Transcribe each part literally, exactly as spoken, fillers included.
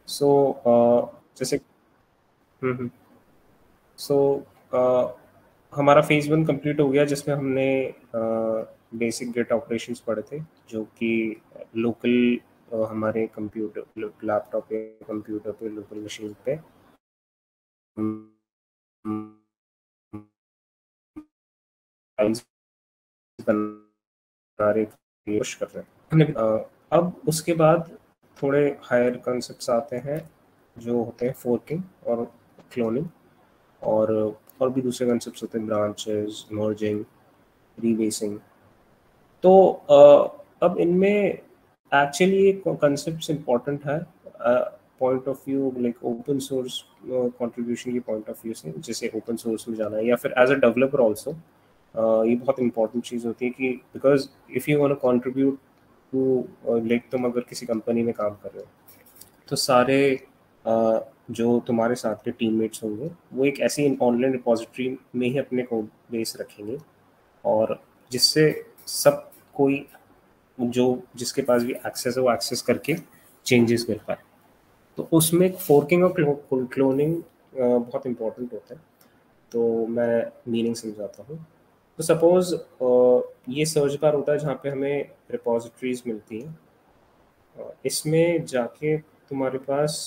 सो so, जैसे hmm so so, uh, हमारा phase one complete हो गया, जिसमें हमने बेसिक गेट ऑपरेशंस पढ़े थे, जो कि लोकल uh, हमारे कंप्यूटर लैपटॉप पे, कंप्यूटर पे, लोकल मशीन पे बना रहे कोशिश कर रहे हैं। uh, अब उसके बाद थोड़े हायर कॉन्सेप्ट्स आते हैं जो होते हैं फोर्किंग और क्लोनिंग, और और भी दूसरे कॉन्सेप्ट्स होते हैं, ब्रांचेस, मर्जिंग, रीबेसिंग। तो uh, अब इनमें एक्चुअली एक कॉन्सेप्ट्स इम्पॉर्टेंट है point of view, like open source contribution की पॉइंट ऑफ व्यू से, जैसे ओपन सोर्स में जाना है या फिर एज अ डेवलपर ऑल्सो। ये बहुत इंपॉर्टेंट चीज़ होती है कि because if you want to contribute to, like तुम अगर किसी कंपनी में काम कर रहे हो तो सारे uh, जो तुम्हारे साथ के टीममेट्स होंगे वो एक ऐसी ऑनलाइन रिपोजिटरी में ही अपने कोड बेस रखेंगे, और जिससे सब कोई जो जिसके पास भी एक्सेस है वो एक्सेस करके चेंजेस कर पाए। तो उसमें फोर्किंग और क्लोनिंग बहुत इंपॉर्टेंट होता है। तो मैं मीनिंग समझाता हूँ। तो सपोज ये सर्च बार होता है जहाँ पे हमें रिपोजिटरीज मिलती हैं। अ, इसमें जाके तुम्हारे पास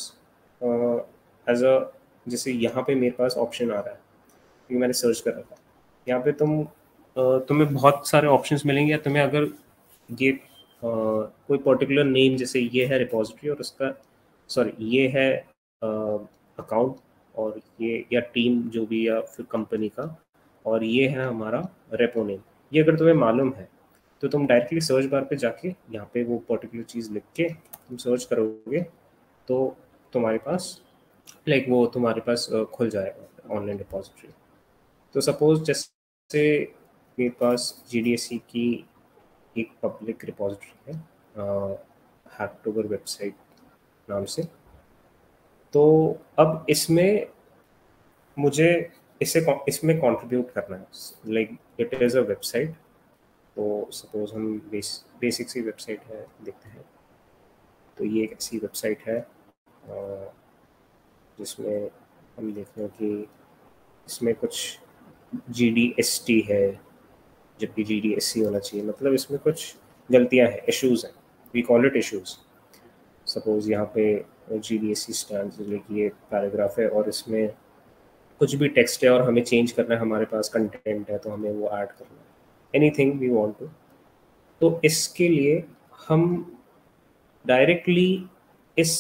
एज अ, जैसे यहाँ पे मेरे पास ऑप्शन आ रहा है क्योंकि मैंने सर्च कर रखा है। यहाँ पे तुम अ, तुम्हें बहुत सारे ऑप्शंस मिलेंगे, या तुम्हें अगर ये अ, कोई पर्टिकुलर नेम, जैसे ये है रिपोजिटरी और उसका सॉरी ये है अकाउंट, और ये या टीम जो भी, या फिर कंपनी का, और ये है हमारा रेपो नेम, ये अगर तुम्हें मालूम है तो तुम डायरेक्टली सर्च बार पे जाके यहाँ पे वो पर्टिकुलर चीज़ लिख के तुम सर्च करोगे तो तुम्हारे पास लाइक वो तुम्हारे पास अ, खुल जाएगा ऑनलाइन रिपोजिटरी। तो सपोज जैसे मेरे पास जी डी एस सी की एक पब्लिक रिपोजिटरी है, हैकटोबर वेबसाइट नाम से। तो अब इसमें मुझे इसे इसमें कंट्रीब्यूट करना है, like it is a website. तो सपोज हम बेस बेसिक सी वेबसाइट है देखते हैं। तो ये एक ऐसी वेबसाइट है अ, जिसमें हम देखते हैं कि इसमें कुछ जी डी एस टी है, जबकि जी डी एस सी होना चाहिए। मतलब इसमें कुछ गलतियां हैं, इश्यूज हैं, we call it issues. Suppose यहाँ पे G D S C stand लिखिए पैराग्राफ है और इसमें कुछ भी टेक्स्ट है और हमें चेंज करना है, हमारे पास कंटेंट है तो हमें वो ऐड करना है, एनीथिंग वी वांट टू। तो इसके लिए हम डायरेक्टली इस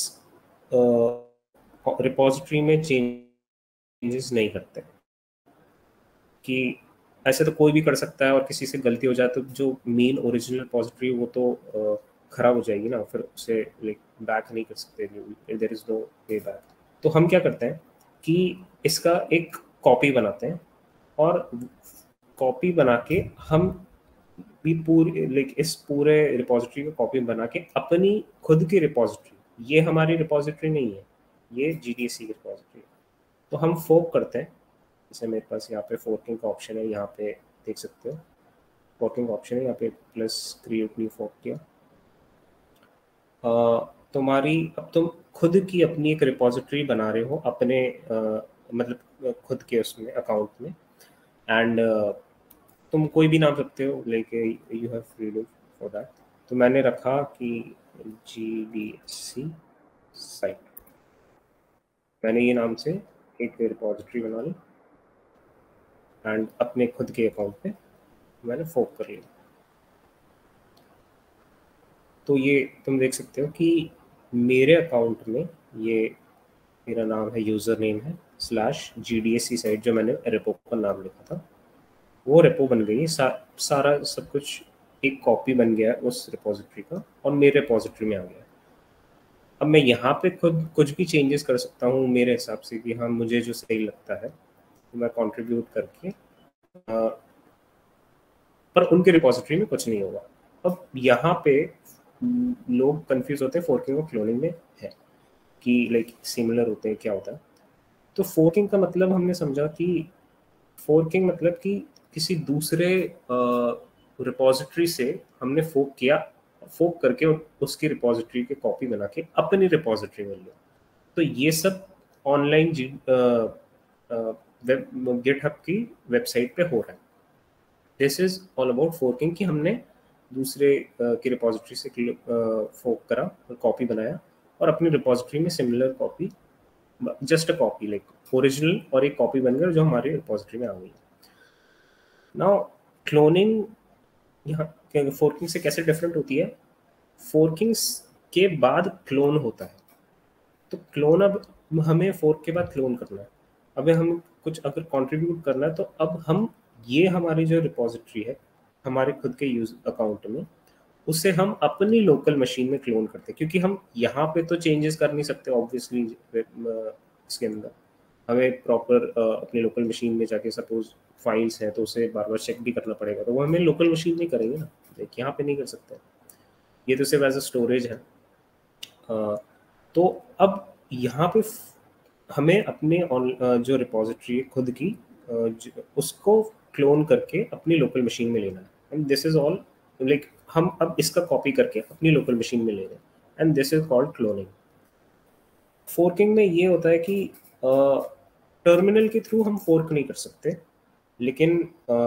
रिपोजिटरी में चेंजेस नहीं करते कि ऐसे तो कोई भी कर सकता है, और किसी से गलती हो जाए तो जो मेन ओरिजिनल रिपोजिटरी वो तो अ, खराब हो जाएगी ना, फिर उसे लाइक बैक नहीं कर सकते, there is no way back. तो हम क्या करते हैं कि इसका एक कॉपी बनाते हैं, और कॉपी बना के हम भी पूरी लाइक इस पूरे रिपोजिटरी का कॉपी बना के अपनी खुद की रिपोजिटरी, ये हमारी रिपोजिटरी नहीं है, ये जी डी एस सी की रिपोजिटरी है, तो हम फोक करते हैं। जैसे मेरे पास यहाँ पे फोर्किंग का ऑप्शन है, यहाँ पे देख सकते हो फोर्किंग ऑप्शन है, यहाँ पे प्लस क्रिएट न्यू फोक किया। अ, तुम्हारी अब तुम खुद की अपनी एक रिपोजिटरी बना रहे हो अपने अ, मतलब खुद के उसमें अकाउंट में, एंड तुम कोई भी नाम रखते हो, like you have freedom for that. तो मैंने रखा कि G D S C site, मैंने ये नाम से एक रिपोजिटरी बना ली एंड अपने खुद के अकाउंट पे मैंने फोक कर लिया। तो ये तुम देख सकते हो कि मेरे अकाउंट में ये मेरा नाम है, यूज़र नेम है slash G D S C site, जो मैंने रेपो का नाम लिखा था वो रेपो बन गई। सा, सारा सब कुछ एक कॉपी बन गया उस रिपोजिटरी का और मेरे रिपोजिटरी में आ गया। अब मैं यहाँ पे खुद कुछ भी चेंजेस कर सकता हूँ मेरे हिसाब से कि हाँ मुझे जो सही लगता है तो मैं कंट्रीब्यूट करके, आ, पर उनके रिपोजिटरी में कुछ नहीं होगा। अब यहाँ पे म, लोग कंफ्यूज होते हैं फोर्किंग और क्लोनिंग में है कि लाइक सिमिलर होते हैं, क्या होता है। तो फोर्किंग का मतलब हमने समझा कि फोर्किंग मतलब कि किसी दूसरे रिपोजिटरी से हमने फोक किया, फोक करके उसकी रिपोजिटरी की कॉपी बना के अपनी रिपोजिटरी में लिया। तो ये सब ऑनलाइन वेब गिटहब की वेबसाइट पे हो रहा है। This is all about forking कि हमने दूसरे uh, की रिपोजिटरी से फोर्क करा और कॉपी बनाया और अपनी रिपोजिटरी में similar copy, just a copy like original और एक कॉपी बन गया जो हमारी रिपोजिटरी में आ गई। नाउ क्लोनिंग यहाँ फोर्किंग से कैसे डिफरेंट होती है? फोर्किंग के बाद क्लोन होता है। तो क्लोन अब हमें फोर्क के बाद क्लोन करना है। अब हम कुछ अगर कंट्रीब्यूट करना है तो अब हम ये हमारी जो रिपोजिटरी है हमारे खुद के यूज अकाउंट में, उसे हम अपनी लोकल मशीन में क्लोन करते हैं, क्योंकि हम यहाँ पे तो चेंजेस कर नहीं सकते ऑब्वियसली। इसके अंदर हमें प्रॉपर अपनी लोकल मशीन में जाके सपोज फाइल्स हैं तो उसे बार बार चेक भी करना पड़ेगा, तो वो हमें लोकल मशीन में करेंगे ना, लाइक यहाँ पे नहीं कर सकते। ये तो सिर्फ एज अ स्टोरेज है। uh, तो अब यहाँ पे हमें अपने जो रिपोजिटरी है खुद की उसको क्लोन करके अपनी लोकल मशीन में लेना है। And this is all like हम अब इसका कॉपी करके अपनी लोकल मशीन में ले रहे हैं, and this is called cloning. Forking में ये होता है कि टर्मिनल के थ्रू हम फोर्क नहीं कर सकते, लेकिन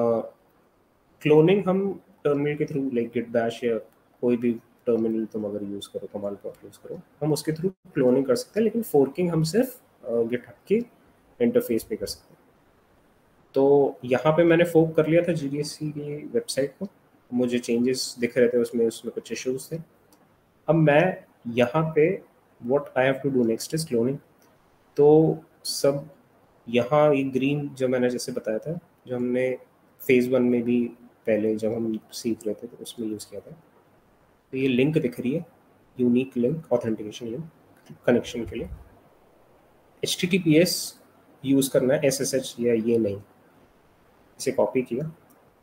क्लोनिंग हम टर्मिनल के थ्रू लाइक गिट बैश या कोई भी टर्मिनल तुम अगर यूज़ करो, कमांड प्रॉम्प्ट यूज़ करो, हम उसके थ्रू क्लोनिंग कर सकते हैं। लेकिन फोर्किंग हम सिर्फ गिटहब के इंटरफेस पे कर सकते हैं। तो यहाँ पे मैंने फोक कर लिया था जीडीएससी की वेबसाइट को, मुझे चेंजेस दिख रहे थे उसमें उसमें कुछ इश्यूज थे। अब मैं यहाँ पे what I have to do next is cloning. तो सब यहाँ ये ग्रीन जो मैंने जैसे बताया था, जो हमने फेज़ वन में भी पहले जब हम सीख रहे थे तो उसमें यूज़ किया था, तो ये लिंक दिख रही है, unique link, authentication link connection के लिए। H T T P S use करना है, एस एस एच या ये नहीं। इसे कॉपी किया।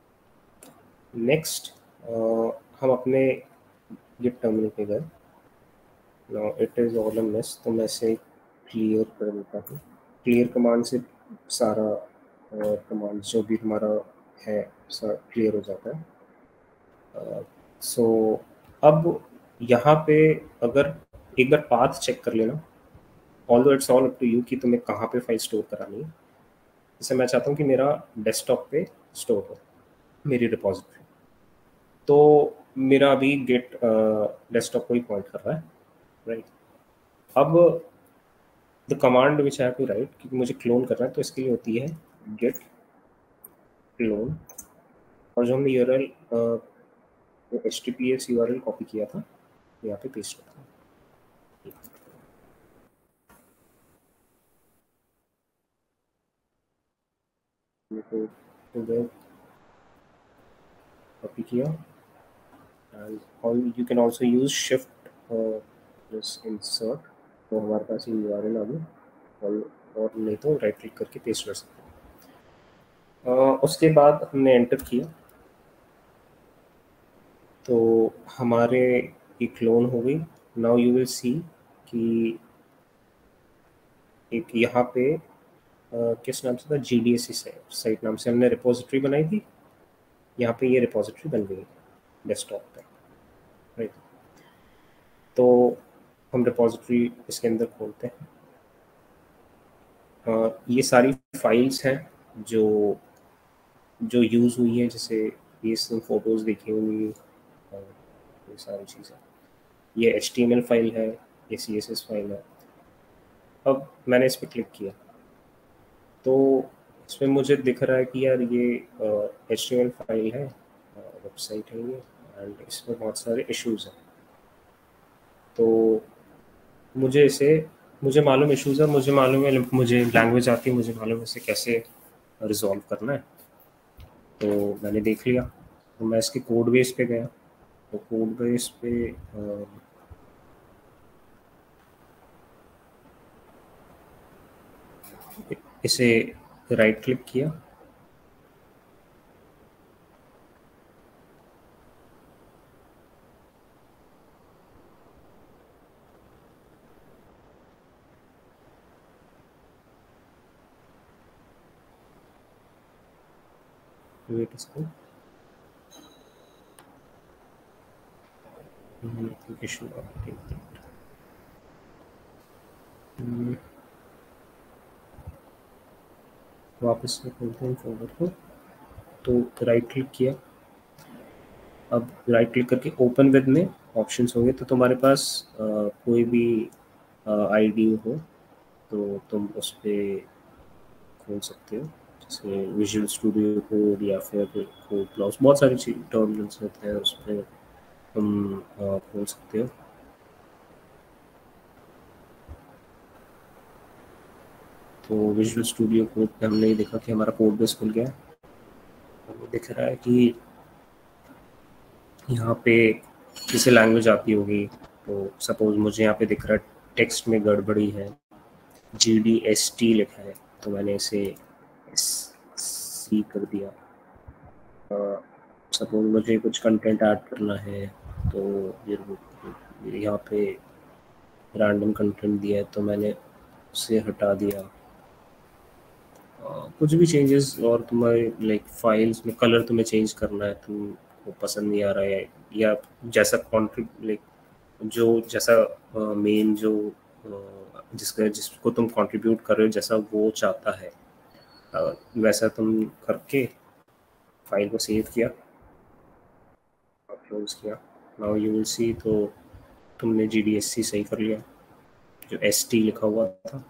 नेक्स्ट हम अपने गिट टर्मिनल पे गए। Now it is all a mess, तो मैं इसे क्लियर कर देता हूँ। क्लियर कमांड से सारा कमांड जो भी हमारा है सब क्लियर हो जाता है। सो uh, so, अब यहाँ पे अगर एक बार पाथ चेक कर लेना, although it's all up to you कि तुम्हें कहाँ पे फाइल स्टोर करानी है। जैसे मैं चाहता हूँ कि मेरा डेस्कटॉप पे स्टोर हो मेरी रिपोजिटरी, तो मेरा अभी गेट डेस्कटॉप को ही पॉइंट कर रहा है, राइट। अब the command which I have to write, क्योंकि मुझे क्लोन करना है तो इसके लिए होती है गेट क्लोन, और जो हमने URL H T P S URL copy किया था यहाँ पे पेस्ट करता हूँ। कॉपी किया, and all you can also use shift plus insert, तो हमारे पास ये यूआरएल आ गई, और और नहीं तो राइट क्लिक करके पेस्ट कर सकते हैं। uh, उसके बाद हमने एंटर किया तो हमारे ये क्लोन हो गई। नाउ यू विल सी कि एक यहाँ पे uh, किस नाम से था, G D S C site नाम से हमने रिपोजिटरी बनाई थी। यहाँ पे ये रिपोजिटरी बन गई डेस्कटॉप पे, राइट। तो हम रिपोजिटरी इसके अंदर खोलते हैं। uh, ये सारी फाइल्स हैं जो जो यूज़ हुई है, जैसे ये सब फोटोज़ देखी होंगी, ये सारी चीज़ें। ये H T M L file है, ये सी एस एस फाइल है। अब मैंने इस पर क्लिक किया तो इसमें मुझे दिख रहा है कि यार ये H T M L file है, वेबसाइट है ये, एंड इसमें बहुत सारे इश्यूज़ हैं। तो मुझे इसे मुझे मालूम इश्यूज़ है, मुझे मालूम है, मुझे लैंग्वेज आती है, मुझे मालूम है इसे कैसे रिजॉल्व करना है। तो मैंने देख लिया, तो मैं इसके कोड बेस पे गया। तो कोड बेस पे आ, इसे राइट क्लिक किया, वेट इसको एप्लीकेशन हम्म, वापस से खोलते हैं फोल्डर को। तो राइट क्लिक किया, अब राइट क्लिक करके ओपन विद में ऑप्शंस होंगे, तो तुम्हारे पास अ, कोई भी आईडी हो तो तुम उस पर खोल सकते हो, जैसे विजुअल स्टूडियो कोड या फिर कोड प्लस, बहुत सारी चीज टर्मिनल्स होते हैं उस पर तुम अ, खोल सकते हो। तो विजुअल स्टूडियो कोड पे हमने ये देखा कि हमारा कोड बेस खुल गया है। हमें दिख रहा है कि यहाँ पे किसी लैंग्वेज आती होगी, तो सपोज मुझे यहाँ पे दिख रहा है टेक्स्ट में गड़बड़ी है, जी डी एस टी लिखा है, तो मैंने इसे एस सी कर दिया। सपोज मुझे कुछ कंटेंट ऐड करना है, तो ये यहाँ पे रैंडम कंटेंट दिया है तो मैंने उसे हटा दिया। uh, कुछ भी चेंजेस, और तुम्हारे लाइक फाइल्स में कलर तुम्हें चेंज करना है, तुमको पसंद नहीं आ रहा है, या जैसा कॉन्ट्रीब लाइक जो जैसा मेन uh, जो uh, जिसका जिसको तुम कंट्रीब्यूट कर रहे हो जैसा वो चाहता है, uh, वैसा तुम करके फाइल को सेव किया और क्लोज किया। नाउ यू विल सी, तो तुमने जी डी एस सी सही कर लिया, जो एस टी लिखा हुआ था,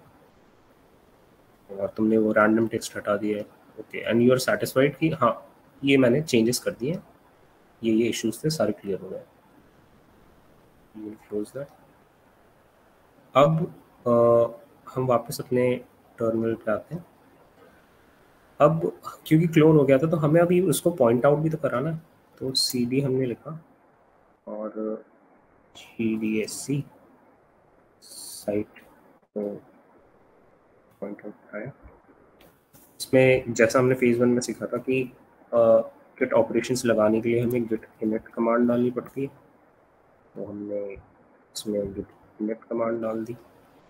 और तुमने वो रैंडम टेक्स्ट हटा दिया है। Okay, and you are satisfied कि हाँ ये मैंने चेंजेस कर दिए, ये ये इश्यूज थे सारे क्लियर हो गए। You will close that. अब आ, हम वापस अपने टर्मिनल पे आते हैं। अब क्योंकि क्लोन हो गया था तो हमें अभी उसको पॉइंट आउट भी तो कराना है, तो सी डी हमने लिखा और G D S C site को पॉइंट आउट कराया। इसमें जैसा हमने फेज वन में सीखा था कि गिट ऑपरेशंस लगाने के लिए हमें गिट इनिट कमांड डालनी पड़ती है, तो हमने इसमें गिट इनिट कमांड डाल दी।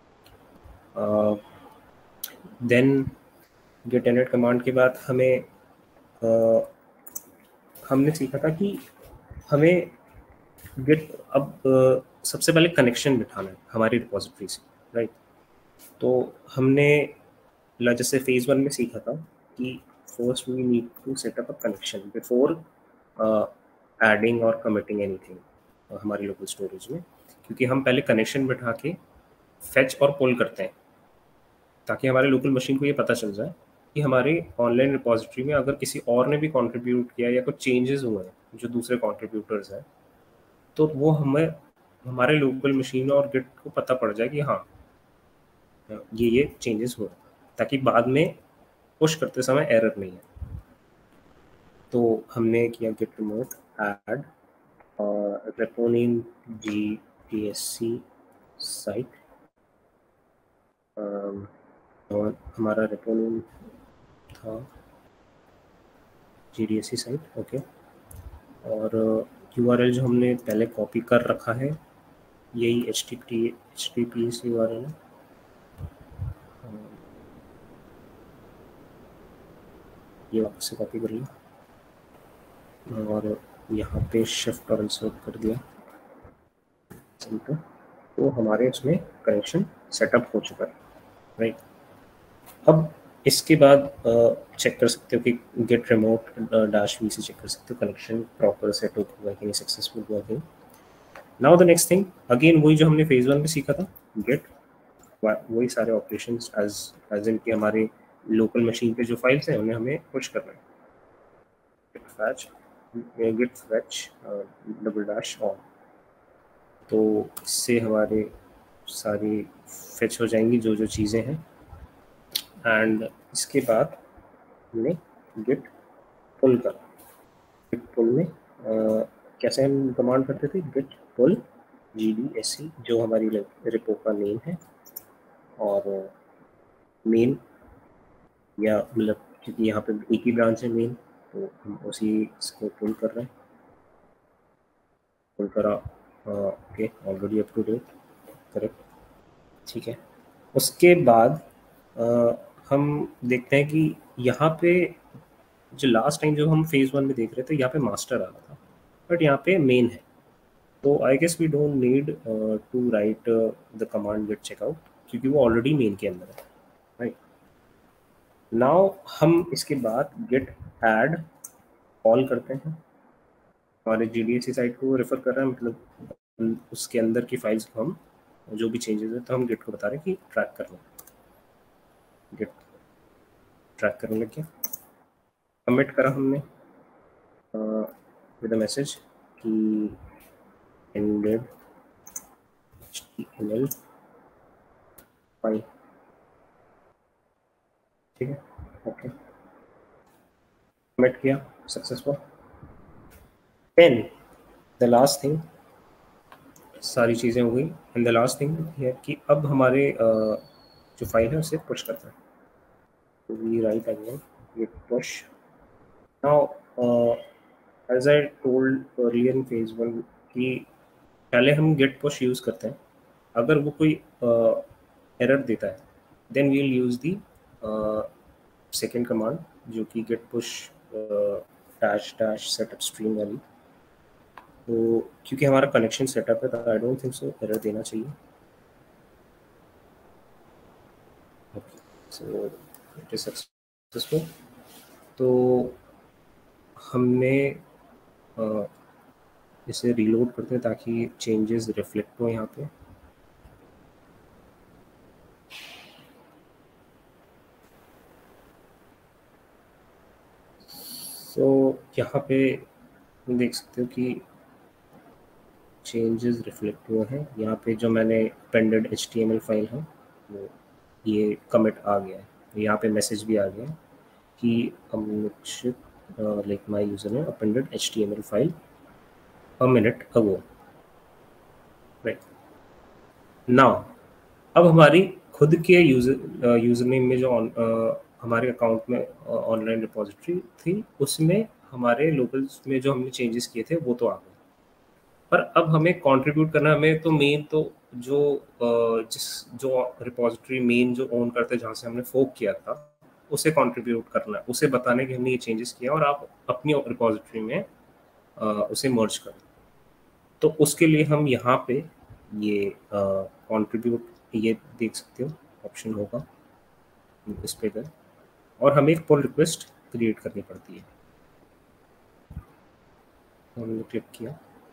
देन गिट इनिट कमांड के बाद हमें uh, हमने सीखा था कि हमें गिट अब uh, सबसे पहले कनेक्शन बिठाना है हमारी रिपोजिटरी से, राइट। तो हमने जैसे फेज वन में सीखा था कि first we need to set up a connection before adding और कमिटिंग एनीथिंग हमारी लोकल स्टोरेज में, क्योंकि हम पहले कनेक्शन बिठा के फेच और पुल करते हैं ताकि हमारे लोकल मशीन को ये पता चल जाए कि हमारे ऑनलाइन रिपोजिटरी में अगर किसी और ने भी कंट्रीब्यूट किया या कुछ चेंजेस हुए हैं जो दूसरे कंट्रीब्यूटर्स हैं, तो वो हमें हमारे लोकल मशीन और गिट को पता पड़ जाए कि हाँ ये ये चेंजेस हुए, ताकि बाद में पुश करते समय एरर नहीं है। तो हमने किया git remote add repo name G D S C site, और हमारा रेपोनिन था G D S C site, okay. और यू आर एल जो हमने पहले कॉपी कर रखा है, यही H T P H T P S U R L है, ये वापस से कॉपी कर लिया और यहाँ पे शिफ्ट और इंसर्ट कर दिया सेंटर, तो हमारे उसमें कनेक्शन सेटअप हो चुका है, राइट। अब इसके बाद चेक कर सकते हो कि गेट रिमोट डैश वी से चेक कर सकते हो कनेक्शन प्रॉपर सेटअप हुआ कि नहीं, सक्सेसफुल हुआ कि नहीं। Now the next thing again वही जो हमने फेज वन में सीखा था, गेट वही सारे ऑपरेशंस एज एज इन कि हमारे लोकल मशीन पे जो फाइल्स हैं उन्हें हमें पुश करना है। Git fetch git fetch double dash all, तो इससे हमारे सारी फेच हो जाएंगी जो जो चीज़ें हैं। एंड इसके बाद हमने गिट पुल करा। गिट पुल में uh, कैसे हम कमांड करते थे, git pull G D S C जो हमारी रिपो का नेम है, और मेन या मतलब क्योंकि यहाँ पे एक ही ब्रांच है मेन, तो हम उसी इसको पुल कर रहे हैं। पुल करा, okay already up to date, correct, ठीक है। उसके बाद uh, हम देखते हैं कि यहाँ पे जो लास्ट टाइम जो हम फेज वन में देख रहे थे यहाँ पे मास्टर आ रहा था, बट यहाँ पे मेन है, तो I guess we don't need to write the command git checkout, क्योंकि वो ऑलरेडी मेन के अंदर है, राइट। नाउ हम इसके बाद गेट ऐड कॉल करते हैं, हमारे G D S C site को रेफर कर रहा है, मतलब उसके अंदर की फाइल्स को हम जो भी चेंजेस है तो हम गेट को बता रहे हैं कि ट्रैक कर लो, गेट ट्रैक करने लग गया। कमिट करा हमने विद अ मैसेज कि एंडेड एचटीएमएल फाइल, ठीक है, ओके, कमिट किया, successful. Then the last thing, सारी चीज़ें हो गई, एंड द लास्ट थिंग है कि अब हमारे uh, जो फाइल है उसे पुश करता है। We write again git push. Now, uh, as I told earlier in phase one कि पहले हम git push यूज़ करते हैं, अगर वो कोई एरर uh, देता है then we will use the uh, second command जो कि git push uh, dash dash setup stream वाली। तो क्योंकि हमारा कनेक्शन सेटअप है तो I don't think so error देना चाहिए। Okay, so it is successful. तो हमने uh, इसे रीलोड करते हैं ताकि चेंजेस रिफ्लेक्ट हो यहाँ पे। सो so, यहाँ पे देख सकते हो कि चेंजेस रिफ्लेक्ट हुए हैं। यहाँ पे जो मैंने अपेंडेड एचटीएमएल फाइल है वो ये कमिट आ गया है, यहाँ पे मैसेज भी आ गया है कि अमित लाइक माय यूजर ने appended HTML file a minute ago, right. Now अब हमारी खुद के यूजर यूजर नेम में जो uh, हमारे अकाउंट में ऑनलाइन uh, रिपोजिटरी थी उसमें हमारे लोकल्स में जो हमने चेंजेस किए थे वो तो आ गए, पर अब हमें कंट्रीब्यूट करना, हमें तो मेन तो जो uh, जिस जो रिपोजिटरी मेन जो ओन करते हैं जहाँ से हमने फोक किया था उसे कंट्रीब्यूट करना है, उसे बताने कि हमने ये चेंजेस किया और आप अपनी रिपोजिटरी में uh, उसे मर्ज करें। तो उसके लिए हम यहाँ पे ये कंट्रीब्यूट uh, ये देख सकते हो ऑप्शन होगा इस पे गए और हमें एक पुल रिक्वेस्ट क्रिएट करनी पड़ती है। हमने क्लिक किया,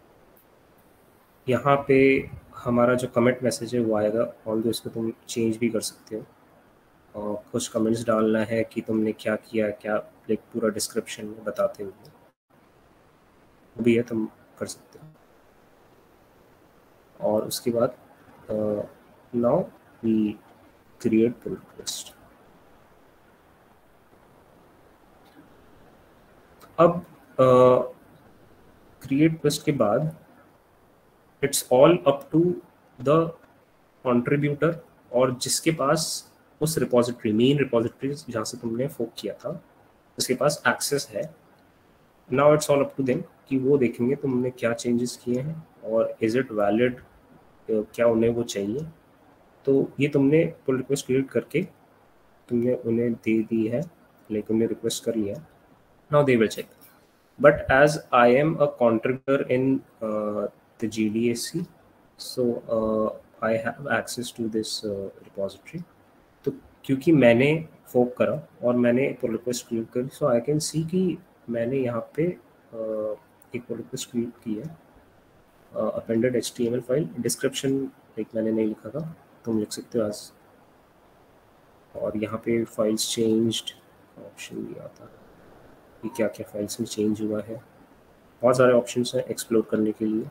यहाँ पे हमारा जो कमेंट मैसेज है वो आएगा, ऑल दो इसको तुम चेंज भी कर सकते हो और कुछ कमेंट्स डालना है कि तुमने क्या किया, क्या लाइक पूरा डिस्क्रिप्शन में बताते हुए वो भी है, तुम कर सकते हो। और उसके बाद now we create pull request. अब क्रिएट uh, रिक्वेस्ट के बाद it's all up to the contributor और जिसके पास उस रिपोजिटरी मेन रिपोजिटरी जहाँ से तुमने फोक किया था उसके पास एक्सेस है। Now it's all up to them कि वो देखेंगे तुमने क्या चेंजेस किए हैं और इज इट वैलिड, क्या उन्हें वो चाहिए। तो ये तुमने पुल रिक्वेस्ट क्रिएट करके तुमने उन्हें दे दी है, लाइक उन्हें रिक्वेस्ट कर लिया, now they will check. But as I am a contributor in uh, the G D S C, so uh, I have access to this uh, repository. तो क्योंकि मैंने फोक करा और मैंने पुल रिक्वेस्ट क्रिएट करी, सो आई कैन सी कि मैंने यहाँ पे uh, एक पुल रिक्वेस्ट क्रिएट की है, appended HTML file, description like मैंने नहीं लिखा था, तुम लिख सकते हो आज। और यहाँ पे फाइल्स चेंज्ड ऑप्शन भी आता है कि क्या क्या फाइल्स में चेंज हुआ है, बहुत सारे ऑप्शंस हैं एक्सप्लोर करने के लिए।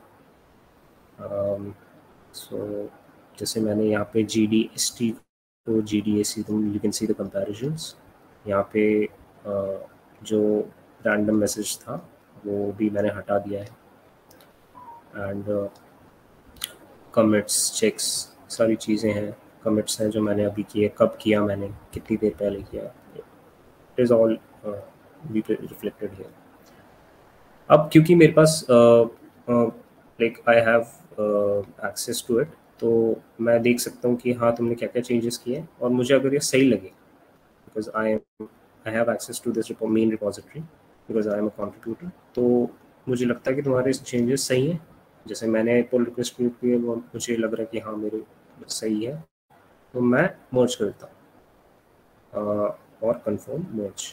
सो um, so, जैसे मैंने यहाँ पे जी डी एस टी को जी डी एस सी, तुम you can see the comparisons. यहाँ पे uh, जो रैंडम मैसेज था वो भी मैंने हटा दिया है एंड कमिट्स चेक्स सारी चीज़ें हैं, कमिट्स हैं जो मैंने अभी किए, कब किया मैंने, कितनी देर पहले किया, it is all reflected here. अब क्योंकि मेरे पास like I have access to it, तो मैं देख सकता हूँ कि हाँ तुमने क्या क्या चेंजेस किए और मुझे अगर ये सही लगे, because I am I have access to this main repository because I am a contributor, तो मुझे लगता है कि तुम्हारे चेंजेस सही हैं। जैसे मैंने पुल रिक्वेस्ट क्रिएट की है वो मुझे लग रहा है कि हाँ मेरे सही है, तो मैं मर्ज कर देता हूँ और कंफर्म मर्ज।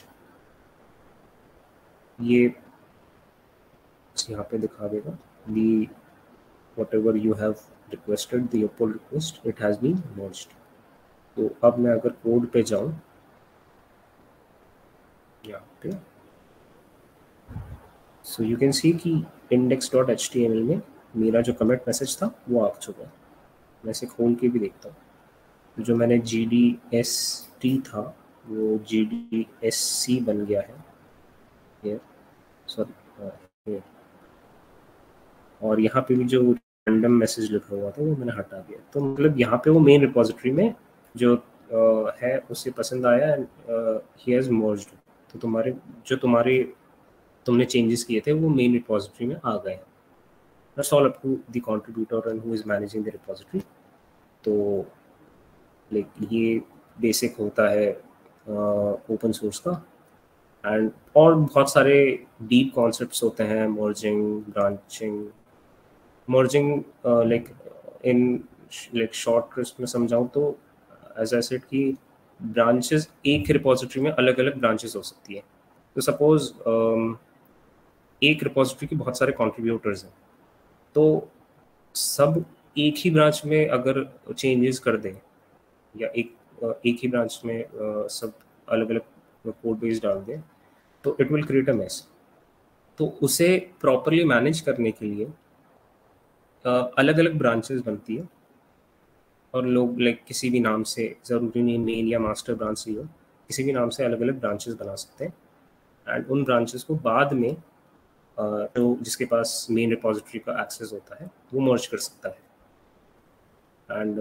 ये यहाँ पे दिखा देगा दी whatever you have requested the pull request it has been merged। तो अब मैं अगर कोड पे जाऊँ यहाँ पे, सो यू कैन सी कि index dot H T M L में मेरा जो कमिट मैसेज था वो आ चुका है। मैं इसे खोल के भी देखता हूँ, तो जो मैंने जी डी एस टी था वो जी डी एस सी बन गया है ये, सॉरी। और यहाँ पे भी जो रैंडम मैसेज लिखा हुआ था वो मैंने हटा दिया। तो मतलब यहाँ पे वो मेन रिपोजिटरी में जो uh, है उसे पसंद आया एंड ही हैज़ मर्ज्ड। तो तुम्हारे जो तुम्हारे तुमने चेंजेस किए थे वो मेन रिपोजिटरी में आ गए। That's all up to the contributor and who is managing the repository. तो लाइक ये बेसिक होता है ओपन uh, सोर्स का। एंड और बहुत सारे डीप कॉन्सेप्ट्स होते हैं, merging, branching. Merging like in like short ट्रिस्ट में समझाऊँ तो एज आई सेड कि ब्रांचेस एक रिपोजिटरी में अलग अलग ब्रांचेस हो सकती है। तो सपोज um, एक रिपोजिटरी के बहुत सारे कंट्रीब्यूटर्स हैं, तो सब एक ही ब्रांच में अगर चेंजेस कर दें या एक एक ही ब्रांच में uh, सब अलग अलग कोड बेस डाल दें तो it will create a mess. तो उसे प्रॉपरली मैनेज करने के लिए अलग अलग ब्रांचेस बनती है और लोग लाइक किसी भी नाम से, ज़रूरी नहीं मेन या मास्टर ब्रांच ही हो, किसी भी नाम से अलग अलग ब्रांचेस बना सकते हैं। एंड उन ब्रांचेस को बाद में जो uh, जिसके पास मेन रिपोजिटरी का एक्सेस होता है वो मर्ज कर सकता है। एंड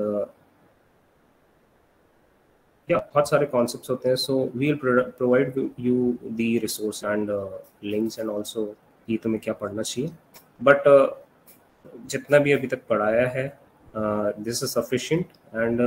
या बहुत सारे कॉन्सेप्ट्स होते हैं। So we will provide you the resource and links and also कि तुम्हें क्या पढ़ना चाहिए। बट uh, जितना भी अभी तक पढ़ाया है this is sufficient and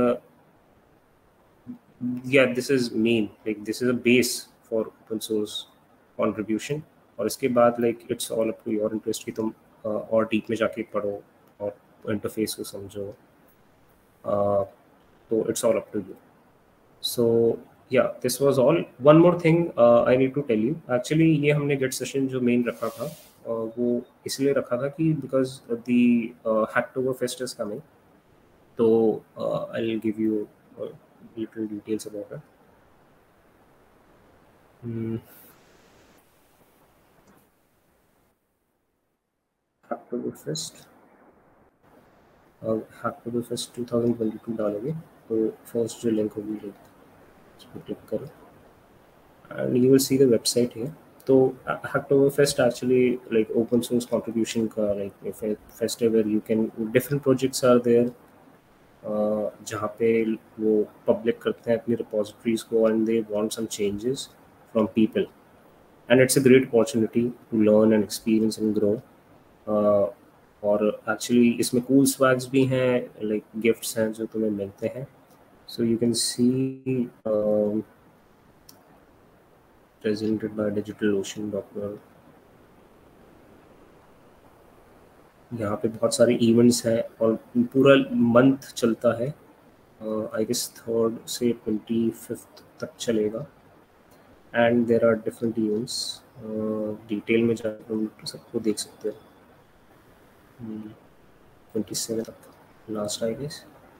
yeah this is main, like this is a base for open source contribution. और इसके बाद like it's all up to your interest कि तुम uh, और डीप में जाके पढ़ो और इंटरफेस को समझो। uh, तो it's all up to you. So yeah this was all. One more thing I need to tell you, actually ये हमने गेट सेशन जो मेन रखा था uh, वो इसलिए रखा था कि because the Hacktoberfest is coming. तो I will give you little details about it. Hacktoberfest Hacktoberfest two thousand twenty two डालोगे तो फर्स्ट जो लिंक होगी उसको क्लिक करो and you will see the website here. तो Hacktoberfest actually like open source contribution का like a festival where you can different projects are there uh, जहाँ पे वो public करते हैं अपनी repositories को and they want some changes from people and it's a great opportunity to learn and experience and grow. uh, और actually इसमें cool swags भी हैं, like gifts हैं जो तुम्हें मिलते हैं। so you can see um, presented by DigitalOcean dot org। यहाँ पे बहुत सारे इवेंट्स हैं और पूरा मंथ चलता है, आई गेस थर्ड से ट्वेंटी फिफ्थ तक चलेगा। And there are different events, detail में जाकर तुम सबको देख सकते हो। ट्वेंटी सेवन तक लास्ट आई गेस।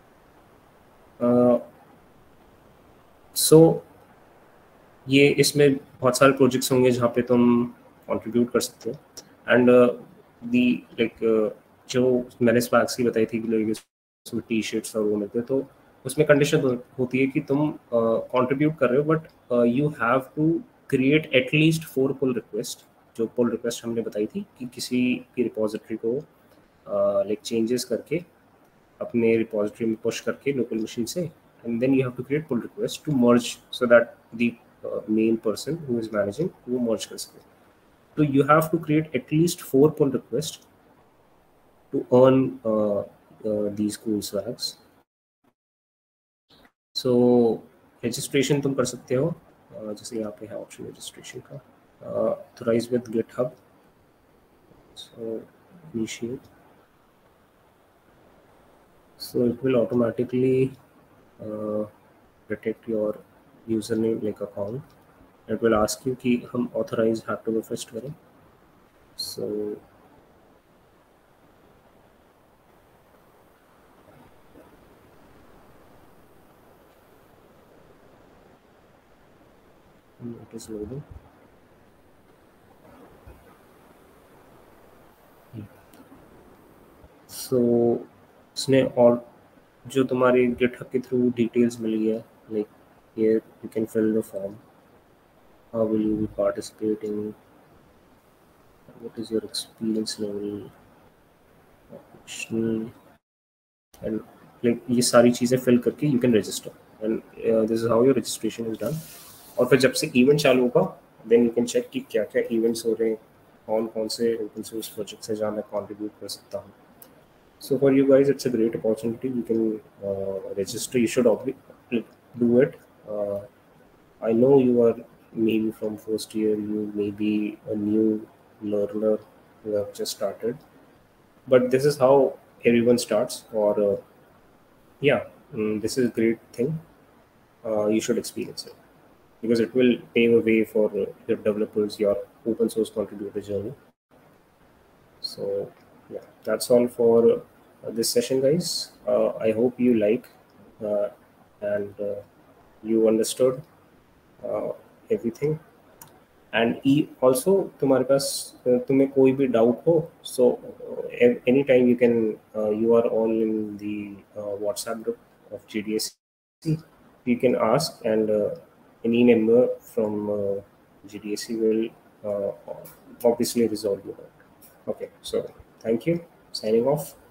सो ये इसमें बहुत सारे प्रोजेक्ट्स होंगे जहाँ पे तुम कंट्रीब्यूट कर सकते हो। एंड दी लाइक जो मैंने स्पैक्स की बताई थी कि उसमें टी शर्ट्स और वो मिलते हैं, तो उसमें कंडीशन होती है कि तुम कंट्रीब्यूट uh, कर रहे हो but you have to create at least four pull request. जो पुल रिक्वेस्ट हमने बताई थी कि किसी की रिपोजिटरी को लाइक uh, चेंजेस करके अपने रिपोजिटरी में पुश करके लोकल मशीन से, and then you have to create pull request to merge so that the main person who is managing वो मर्ज कर सके। So you have to create at least four pull requests to earn uh, uh, these cool swags. So registration तुम कर सकते हो, uh, जैसे यहाँ पे है ऑप्शन रजिस्ट्रेशन का, authorize with GitHub. So initiate. So it will automatically uh, protect your username like account. It will ask you कि हम authorize Hacktoberfest करें. So it is loading. So इसने और जो तुम्हारी GitHub के थ्रू डिटेल्स मिली है, like here you can fill the form. How will you be participating? What is your experience level? Optional and like ये सारी चीज़ें fill करके you can register and uh, this is how your registration is done. और फिर जब से event चालू होगा then you can check कि क्या क्या events हो रहे हैं, कौन कौन से open source project से जहाँ मैं contribute कर सकता हूँ. So for you guys, it's a great opportunity. You can uh, register. You should obviously do it. Uh, I know you are maybe from first year. You may be a new learner who have just started. But this is how everyone starts. Or uh, yeah, mm, this is a great thing. Uh, you should experience it because it will pave a way for uh, your developers, your open source contributor journey. So yeah, that's all for uh, this session, guys. Uh, I hope you like uh, and uh, you understood uh, everything. And e also तुम्हारे पास uh, तुम्हें कोई भी doubt हो, so uh, anytime you can uh, you are all in the uh, WhatsApp group of G D S C. You can ask, and uh, any member from uh, G D S C will uh, obviously resolve your doubt. Okay, so thank you. Signing off.